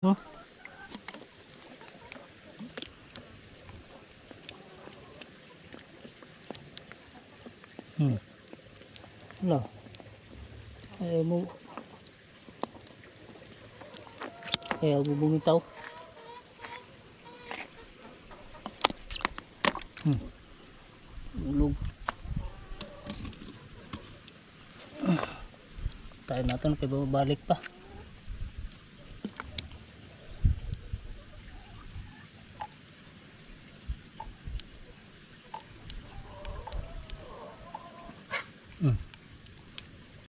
Hmm? Wala. Ayaw mo. Ayaw mo bumitaw. Ulog. Tayo natin kay babalik pa.